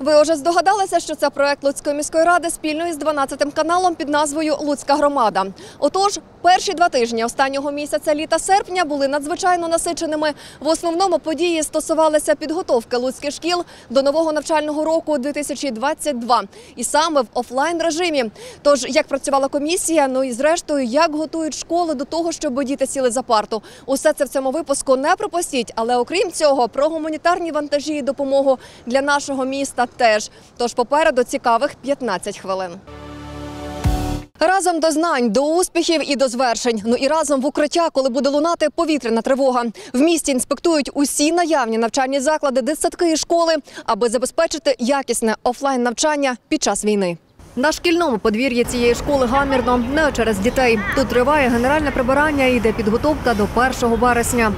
Ви вже здогадалися, що це проект Луцької міської ради спільно із 12 каналом під назвою «Луцька громада». Отож, перші 2 тижні останнього місяця літа-серпня були надзвичайно насиченими. В основному події стосувалися підготовки луцьких шкіл до нового навчального року 2022. І саме в офлайн-режимі. Тож, як працювала комісія, ну і зрештою, як готують школи до того, щоб діти сіли за парту. Усе це в цьому випуску не пропустіть. Але окрім цього, про гуманітарні вантажі і допомогу для нашого міста теж. Тож попереду цікавих 15 хвилин. Разом до знань, до успіхів і до звершень. Ну і разом в укриття, коли буде лунати повітряна тривога. В місті інспектують усі наявні навчальні заклади, дитсадки і школи, аби забезпечити якісне офлайн-навчання під час війни. На шкільному подвір'ї цієї школи гамірно, не через дітей. Тут триває генеральне прибирання і йде підготовка до 1 вересня.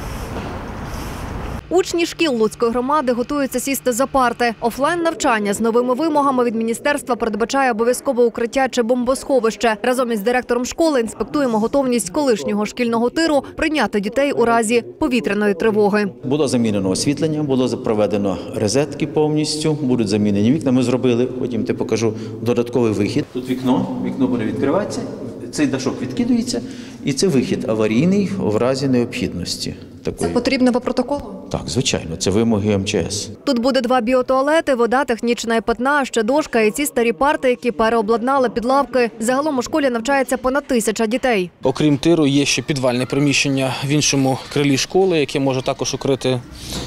Учні шкіл Луцької громади готуються сісти за парти. Офлайн-навчання з новими вимогами від міністерства передбачає обов'язкове укриття чи бомбосховище. Разом із директором школи інспектуємо готовність колишнього шкільного тиру прийняти дітей у разі повітряної тривоги. Було замінено освітлення, було проведено розетки повністю, будуть замінені вікна. Ми зробили, потім я покажу, додатковий вихід. Тут вікно буде відкриватися, цей дашок відкидується і це вихід аварійний в разі необхідності. Це потрібно по протоколу? Так, звичайно, це вимоги МЧС. Тут буде 2 біотуалети, вода, технічна і питна, ще дошка і ці старі парти, які переобладнали під лавки. Загалом у школі навчається понад 1000 дітей. Окрім тиру, є ще підвальне приміщення в іншому крилі школи, яке може також укрити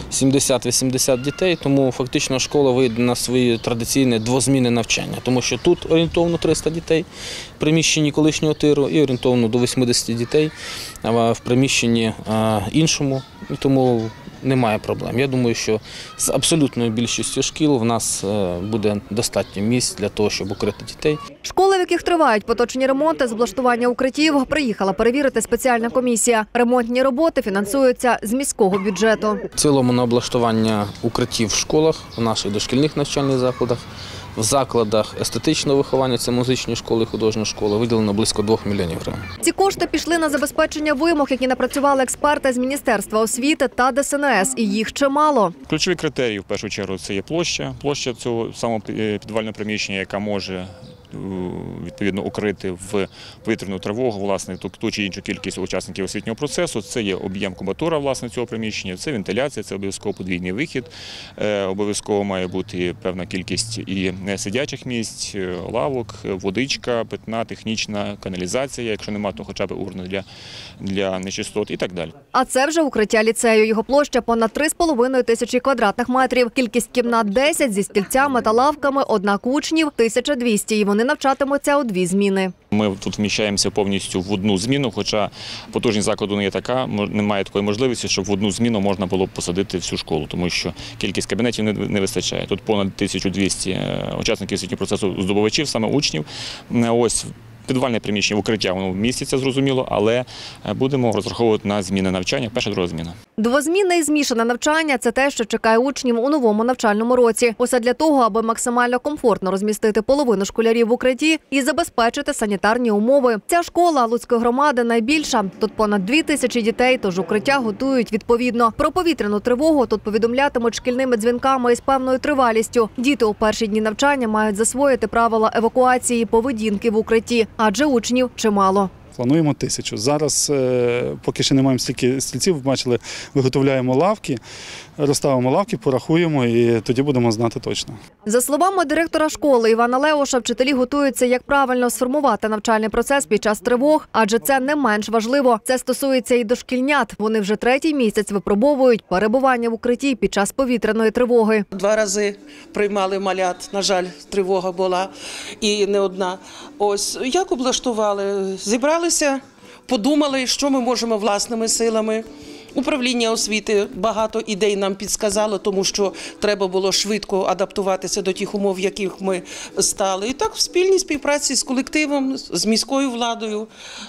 70-80 дітей. Тому фактично школа вийде на свої традиційне двозмінне навчання. Тому що тут орієнтовно 300 дітей в приміщенні колишнього тиру і орієнтовно до 80 дітей в приміщенні іншому. Тому немає проблем. Я думаю, що з абсолютною більшістю шкіл в нас буде достатньо місць для того, щоб укрити дітей. Школи, в яких тривають поточні ремонти з облаштування укриттів, приїхала перевірити спеціальна комісія. Ремонтні роботи фінансуються з міського бюджету. В цілому на облаштування укриттів в школах, в наших дошкільних навчальних закладах, в закладах естетичного виховання, це музичні школи, художні школи, виділено близько 2 мільйонів гривень. Ці кошти пішли на забезпечення вимог, які напрацювали експерти з Міністерства освіти та ДСНС, і їх чимало. Ключові критерії, в першу чергу, це є площа цього самого підвального приміщення, яка може відповідно укрити в повітряну тривогу власне ту чи іншу кількість учасників освітнього процесу. Це є об'єм кубатура власне цього приміщення, це вентиляція, це обов'язково подвійний вихід, обов'язково має бути певна кількість і сидячих місць, лавок, водичка, питна, технічна каналізація, якщо немає, то хоча б урна для нечистот і так далі. А це вже укриття ліцею. Його площа понад 3,5 тисячі квадратних метрів. Кількість кімнат 10 зі стільцями та лавками, однак учнів 1200, і вони навчатимуться у 2 зміни. Ми тут вміщаємося повністю в одну зміну, хоча потужність закладу не є така, немає такої можливості, щоб в одну зміну можна було б посадити всю школу, тому що кількість кабінетів не вистачає. Тут понад 1200 учасників освітнього процесу, здобувачів, саме учнів. Ось підвальне приміщення, укриття, воно міститься, зрозуміло, але будемо розраховувати на зміни навчання, перша, друга зміна. Двозмінне і змішане навчання – це те, що чекає учнів у новому навчальному році. Усе для того, аби максимально комфортно розмістити половину школярів в укритті і забезпечити санітарні умови. Ця школа Луцької громади найбільша. Тут понад 2000 дітей, тож укриття готують відповідно. Про повітряну тривогу тут повідомлятимуть шкільними дзвінками із певною тривалістю. Діти у перші дні навчання мають засвоїти правила евакуації і поведінки в укритті, адже учнів чимало. Плануємо 1000. Зараз, поки ще не маємо стільки стільців, бачили, виготовляємо лавки, розставимо лавки, порахуємо і тоді будемо знати точно. За словами директора школи Івана Леоша, вчителі готуються, як правильно сформувати навчальний процес під час тривог, адже це не менш важливо. Це стосується і дошкільнят. Вони вже 3-й місяць випробовують перебування в укритті під час повітряної тривоги. 2 рази приймали малят, на жаль, тривога була і не одна. Ось, як облаштували? Зібралися, подумали, що ми можемо власними силами. Управління освіти багато ідей нам підсказало, тому що треба було швидко адаптуватися до тих умов, в яких ми стали. І так в спільній співпраці з колективом, з міською владою.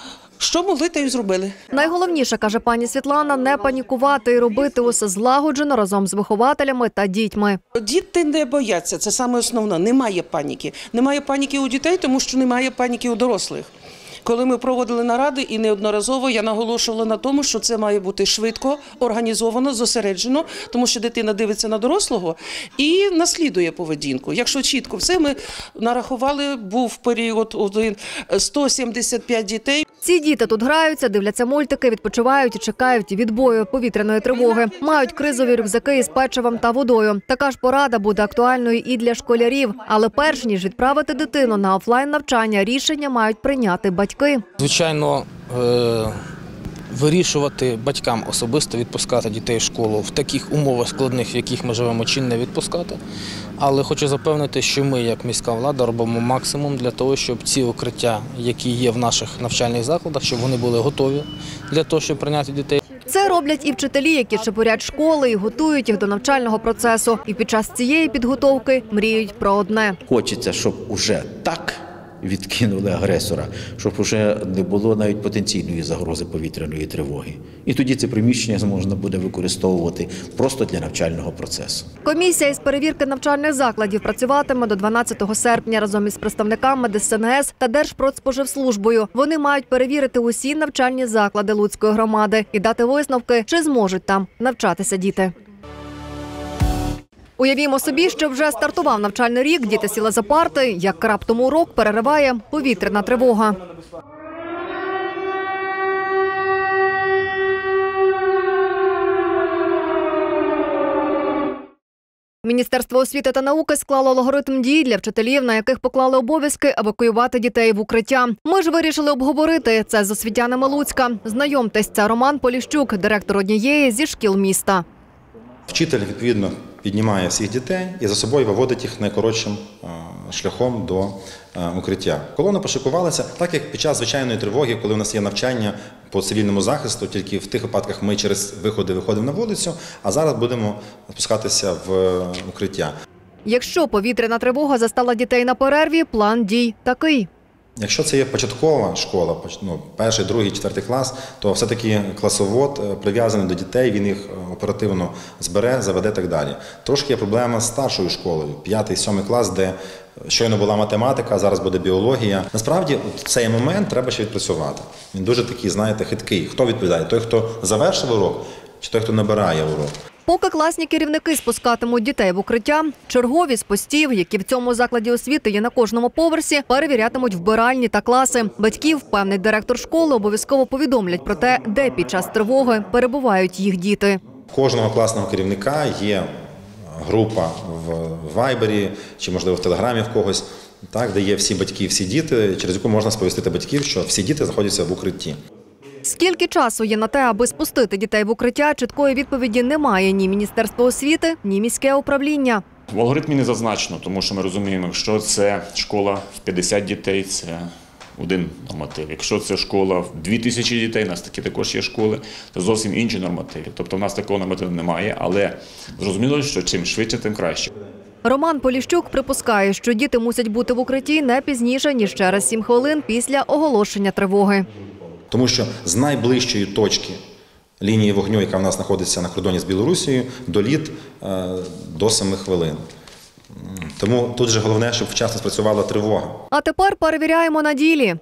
Що могли, те й зробили. Найголовніше, каже пані Світлана, не панікувати і робити усе злагоджено разом з вихователями та дітьми. Діти не бояться, це саме основне. Немає паніки. Немає паніки у дітей, тому що немає паніки у дорослих. Коли ми проводили наради, і неодноразово я наголошувала на тому, що це має бути швидко, організовано, зосереджено, тому що дитина дивиться на дорослого і наслідує поведінку. Якщо чітко все, ми нарахували, був період 175 дітей. Ці діти тут граються, дивляться мультики, відпочивають і чекають відбою повітряної тривоги. Мають кризові рюкзаки із печивом та водою. Така ж порада буде актуальною і для школярів. Але перш ніж відправити дитину на офлайн-навчання, рішення мають прийняти батьки. Звичайно, вирішувати батькам особисто відпускати дітей в школу в таких умовах складних, в яких ми живемо, чи не відпускати. Але хочу запевнити, що ми, як міська влада, робимо максимум для того, щоб ці укриття, які є в наших навчальних закладах, щоб вони були готові для того, щоб прийняти дітей. Це роблять і вчителі, які чепурять школи і готують їх до навчального процесу. І під час цієї підготовки мріють про одне. Хочеться, щоб уже так відкинули агресора, щоб уже не було навіть потенційної загрози повітряної тривоги. І тоді це приміщення можна буде використовувати просто для навчального процесу. Комісія із перевірки навчальних закладів працюватиме до 12 серпня разом із представниками ДСНС та Держпродспоживслужбою. Вони мають перевірити усі навчальні заклади Луцької громади і дати висновки, чи зможуть там навчатися діти. Уявімо собі, що вже стартував навчальний рік, діти сіли за парти, як раптом урок перериває повітряна тривога. Міністерство освіти та науки склало алгоритм дій для вчителів, на яких поклали обов'язки евакуювати дітей в укриття. Ми ж вирішили обговорити це з освітянами Луцька. Знайомтесь, це Роман Поліщук, директор однієї зі шкіл міста. Вчитель, відповідно, піднімає всіх дітей і за собою виводить їх найкоротшим шляхом до укриття. Колона пошикувалася, так як під час звичайної тривоги, коли у нас є навчання по цивільному захисту, тільки в тих випадках ми через виходи виходимо на вулицю, а зараз будемо спускатися в укриття. Якщо повітряна тривога застала дітей на перерві, план дій такий. Якщо це є початкова школа, перший, другий, четвертий клас, то все-таки класовод прив'язаний до дітей, він їх оперативно збере, заведе і так далі. Трошки є проблема з старшою школою, 5-7 клас, де щойно була математика, зараз буде біологія. Насправді, цей момент треба ще відпрацювати. Він дуже такий, знаєте, хиткий. Хто відповідає? Той, хто завершив урок, чи той, хто набирає урок? Поки класні керівники спускатимуть дітей в укриття, чергові з постів, які в цьому закладі освіти є на кожному поверсі, перевірятимуть вбиральні та класи. Батьків, певний директор школи, обов'язково повідомлять про те, де під час тривоги перебувають їх діти. Кожного класного керівника є група в Вайбері чи, можливо, в Телеграмі в когось, так, де є всі батьки, всі діти, через яку можна сповістити батьків, що всі діти знаходяться в укритті. Скільки часу є на те, аби спустити дітей в укриття, чіткої відповіді немає ні Міністерство освіти, ні міське управління. В алгоритмі не зазначено, тому що ми розуміємо, якщо це школа в 50 дітей, це один норматив. Якщо це школа в 2000 дітей, у нас такі також є школи, це зовсім інші нормативи. Тобто в нас такого нормативу немає, але зрозуміло, що чим швидше, тим краще. Роман Поліщук припускає, що діти мусять бути в укритті не пізніше, ніж через 7 хвилин після оголошення тривоги. Тому що з найближчої точки лінії вогню, яка в нас знаходиться на кордоні з Білорусією, доліт до 7 хвилин. Тому тут же головне, щоб вчасно спрацювала тривога. А тепер перевіряємо на ділі.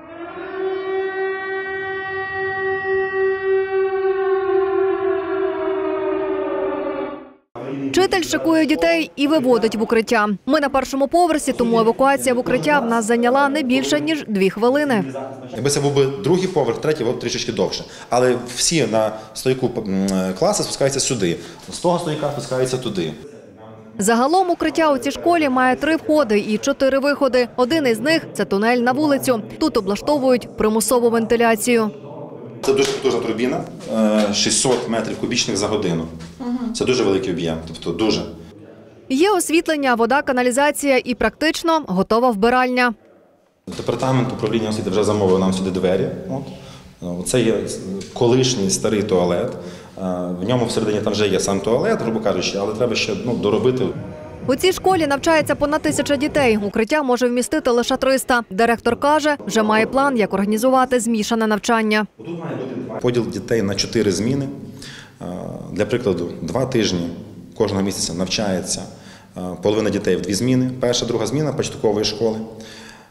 Вчитель шикує дітей і виводить в укриття. Ми на першому поверсі, тому евакуація в укриття в нас зайняла не більше, ніж 2 хвилини. Якби це був би другий поверх, третій, було б трішечки довше. Але всі на стойку класи спускаються сюди. З того стойка спускаються туди. Загалом укриття у цій школі має 3 входи і 4 виходи. Один із них – це тунель на вулицю. Тут облаштовують примусову вентиляцію. Це дуже потужна турбіна, 600 метрів кубічних за годину. Це дуже великий об'єм, тобто дуже. Є освітлення, вода, каналізація і практично готова вбиральня. Департамент управління освіти вже замовив нам сюди двері. Це є колишній старий туалет. В ньому всередині там вже є сам туалет, грубо кажучи, але треба ще доробити. У цій школі навчається понад 1000 дітей. Укриття може вмістити лише 300. Директор каже, вже має план, як організувати змішане навчання. Поділ дітей на 4 зміни. Для прикладу, 2 тижні кожного місяця навчається половина дітей в 2 зміни. Перша, друга зміна початкової школи.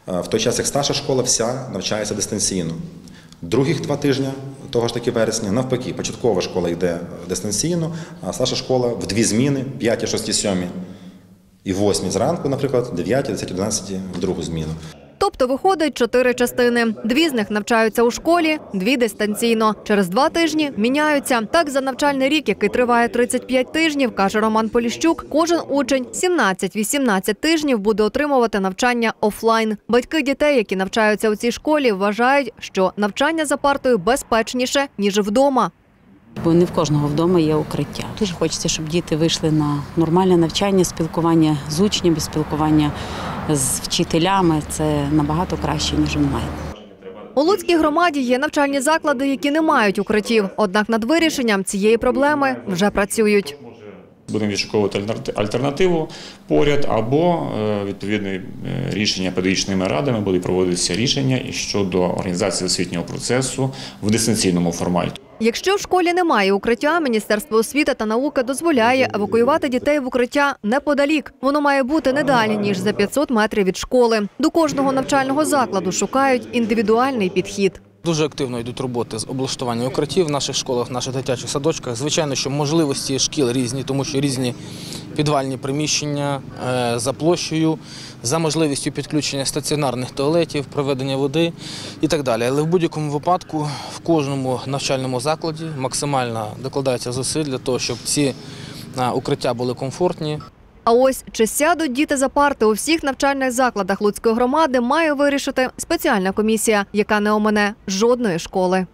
В той час, як старша школа вся навчається дистанційно. Других 2 тижні, того ж таки вересня, навпаки, початкова школа йде дистанційно, а старша школа в 2 зміни, 5, 6, 7 і 8 зранку, наприклад, 9, 10, 11 в другу зміну. Тобто виходить 4 частини. 2 з них навчаються у школі, 2 дистанційно. Через 2 тижні міняються. Так, за навчальний рік, який триває 35 тижнів, каже Роман Поліщук, кожен учень 17-18 тижнів буде отримувати навчання офлайн. Батьки дітей, які навчаються у цій школі, вважають, що навчання за партою безпечніше, ніж вдома. Бо не в кожного вдома є укриття. Дуже хочеться, щоб діти вийшли на нормальне навчання, спілкування з учнями, спілкування з вчителями. Це набагато краще, ніж онлайн. У Луцькій громаді є навчальні заклади, які не мають укриттів. Однак над вирішенням цієї проблеми вже працюють. Будемо відшуковувати альтернативу поряд, або відповідне рішення педагогічними радами буде проводитися рішення щодо організації освітнього процесу в дистанційному форматі. Якщо в школі немає укриття, Міністерство освіти та науки дозволяє евакуювати дітей в укриття неподалік. Воно має бути не далі, ніж за 500 метрів від школи. До кожного навчального закладу шукають індивідуальний підхід. Дуже активно йдуть роботи з облаштування укриттів в наших школах, в наших дитячих садочках. Звичайно, що можливості шкіл різні, тому що різні підвальні приміщення за площею, за можливістю підключення стаціонарних туалетів, проведення води і так далі. Але в будь-якому випадку в кожному навчальному закладі максимально докладається зусиль для того, щоб ці укриття були комфортні. А ось чи сядуть діти за парти у всіх навчальних закладах Луцької громади, має вирішити спеціальна комісія, яка не омине жодної школи.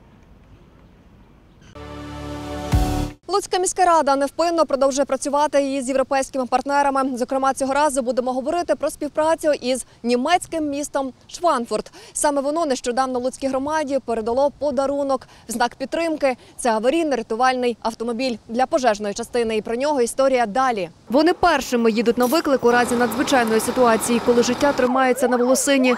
Луцька міська рада невпинно продовжує працювати із європейськими партнерами. Зокрема, цього разу будемо говорити про співпрацю із німецьким містом Шванфурт. Саме воно нещодавно Луцькій громаді передало подарунок в знак підтримки. Це аварійно-рятувальний автомобіль для пожежної частини. І про нього історія далі. Вони першими їдуть на виклик у разі надзвичайної ситуації, коли життя тримається на волосині.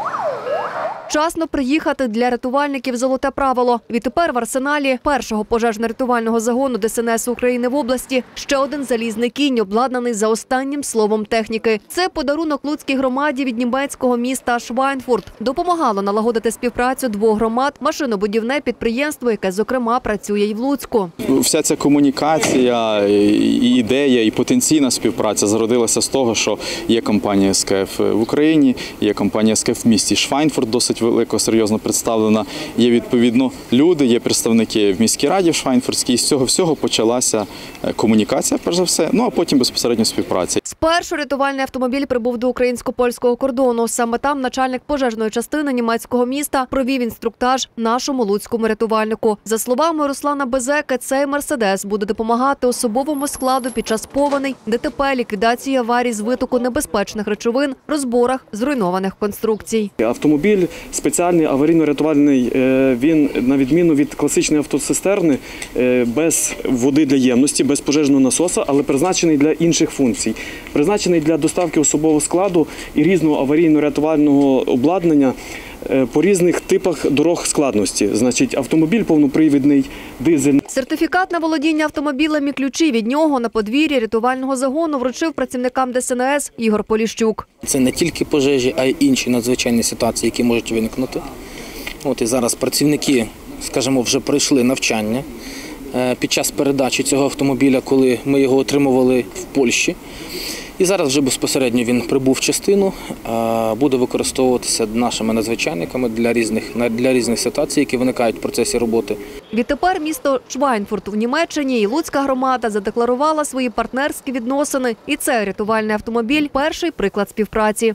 Вчасно приїхати для рятувальників – золоте правило. Відтепер в арсеналі першого пожежно-рятувального загону ДСНС України в області ще один залізний кінь, обладнаний за останнім словом техніки. Це подарунок Луцькій громаді від німецького міста Швайнфурт. Допомагало налагодити співпрацю 2 громад машинобудівне підприємство, яке, зокрема, працює і в Луцьку. Вся ця комунікація, і ідея, і потенційна співпраця зародилася з того, що є компанія СКФ в Україні, є компанія СКФ в місті Швайнфурт, досить велико, серйозно представлена. Є, відповідно, люди, є представники в міській раді в Швайнфуртській. З цього всього почалася комунікація, перш за все, ну а потім безпосередньо співпраця. Спершу рятувальний автомобіль прибув до українсько-польського кордону. Саме там начальник пожежної частини німецького міста провів інструктаж нашому луцькому рятувальнику. За словами Руслана Безеки, цей «Мерседес» буде допомагати особовому складу під час повеней, ДТП, ліквідації аварій з витоку небезпечних речовин, розборах зруйнованих конструкцій. Автомобіль спеціальний, аварійно-рятувальний, він, на відміну від класичної автоцистерни, без води для ємності, без пожежного насоса, але призначений для інших функцій. Призначений для доставки особового складу і різного аварійно-рятувального обладнання по різних типах дорог складності. Значить, автомобіль повнопривідний, дизельний. Сертифікат на володіння автомобілем і ключі від нього на подвір'ї рятувального загону вручив працівникам ДСНС Ігор Поліщук. Це не тільки пожежі, а й інші надзвичайні ситуації, які можуть виникнути. І зараз працівники, скажімо, вже пройшли навчання під час передачі цього автомобіля, коли ми його отримували в Польщі. І зараз вже безпосередньо він прибув в частину, буде використовуватися нашими надзвичайниками для різних ситуацій, які виникають в процесі роботи. Відтепер місто Швайнфурт в Німеччині і Луцька громада задекларувала свої партнерські відносини. І це рятувальний автомобіль – перший приклад співпраці.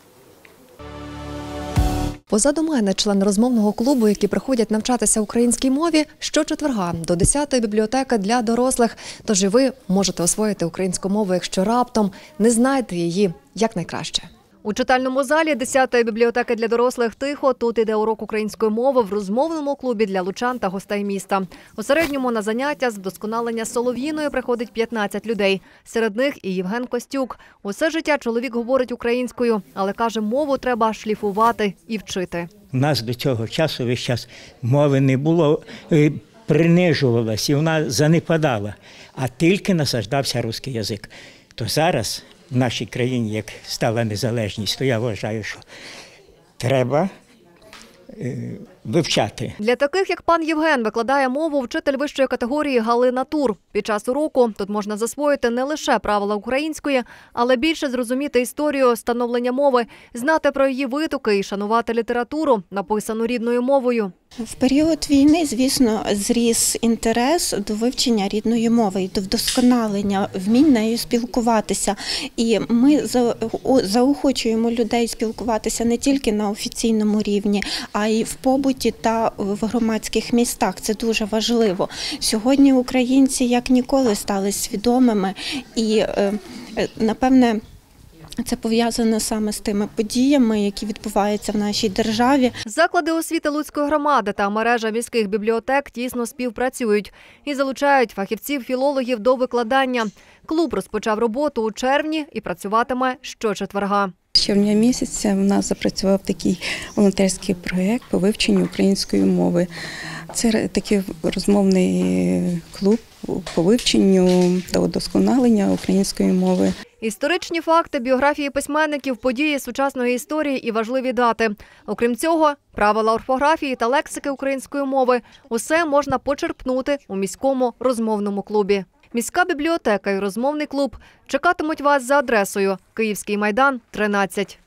Позаду мене член розмовного клубу, які приходять навчатися українській мові щочетверга до 10-ї бібліотеки для дорослих. Тож і ви можете освоїти українську мову, якщо раптом не знаєте її якнайкраще. У читальному залі 10-ї бібліотеки для дорослих «Тихо» тут іде урок української мови в розмовному клубі для лучан та гостей міста. У середньому на заняття з вдосконалення солов'їною приходить 15 людей. Серед них і Євген Костюк. Усе життя чоловік говорить українською, але каже, мову треба шліфувати і вчити. У нас до цього часу весь час мови не було, принижувалась і вона занепадала, а тільки насаждався русський язик. То зараз в нашій країні, як стала незалежність, то я вважаю, що треба вивчати. Для таких, як пан Євген, викладає мову вчитель вищої категорії Галина Тур. Під час уроку тут можна засвоїти не лише правила української, але більше зрозуміти історію становлення мови, знати про її витоки і шанувати літературу, написану рідною мовою. В період війни, звісно, зріс інтерес до вивчення рідної мови і до вдосконалення вмінь нею спілкуватися. І ми заохочуємо людей спілкуватися не тільки на офіційному рівні, а й в побуті та в громадських містах. Це дуже важливо. Сьогодні українці як ніколи стали свідомими і, напевне, це пов'язано саме з тими подіями, які відбуваються в нашій державі. Заклади освіти Луцької громади та мережа міських бібліотек тісно співпрацюють і залучають фахівців-філологів до викладання. Клуб розпочав роботу у червні і працюватиме щочетверга. З червня місяця в нас запрацював такий волонтерський проєкт по вивченню української мови. Це такий розмовний клуб по вивченню та удосконаленню української мови. Історичні факти, біографії письменників, події сучасної історії і важливі дати. Окрім цього, правила орфографії та лексики української мови – усе можна почерпнути у міському розмовному клубі. Міська бібліотека і розмовний клуб чекатимуть вас за адресою Київський майдан, 13.